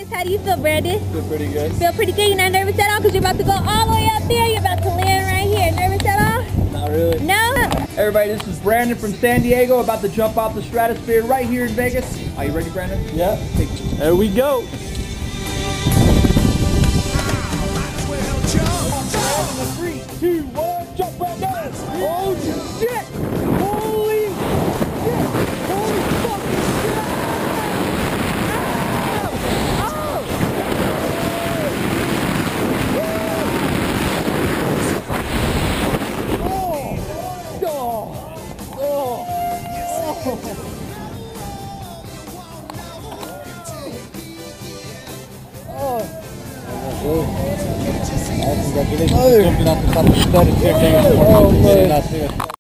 How do you feel, Brandon? Feel pretty good. Feel pretty good? You're not nervous at all because you're about to go all the way up there. You're about to land right here. Nervous at all? Not really. No? Everybody, this is Brandon from San Diego, about to jump off the stratosphere right here in Vegas. Are you ready, Brandon? Yeah. There we go. Three, two, one, jump, Brandon! Oh shit! Holy shit! Holy fucking shit! Congratulations. Jumping off the top of the